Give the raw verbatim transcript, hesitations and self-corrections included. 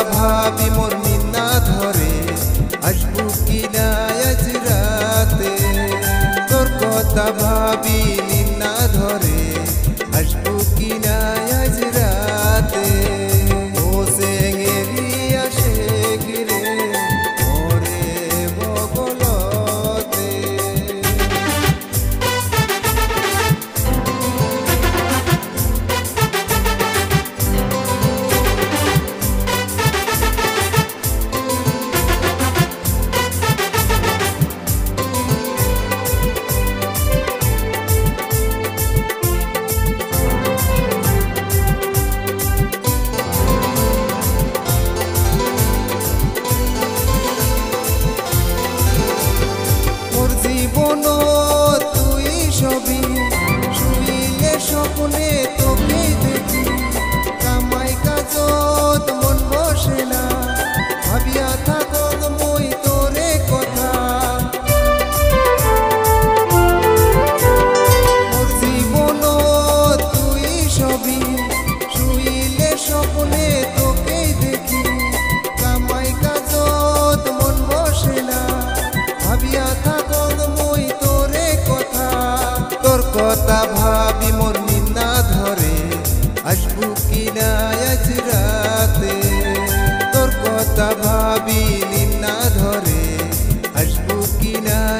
ভাবি মোর নিন্না ধরে আসবো কিনা আজ রাতে তোর কথা ভাবি নিন্না ধরে আসবো কিনা আজ রাতে ও সেঙ্গেরি আসে গিরে ওরে বগলতে স্বপ্নে তোকে দেখি কামাই কাজত মন বসে না ভাবিয়া থাকত মই তোরে কথা মোর জীবন তুই সবই শুইলে স্বপ্নে তোকে দেখি কামাই কাজত মন বসে না ভাবিয়া থাকত মই তোরে কথা তোর কথা ভাবি মোর নিন্না ধরে আসবো কিনা আজ রাতে তোর কথা ভাবি নিন্না ধরে আসবো কিনা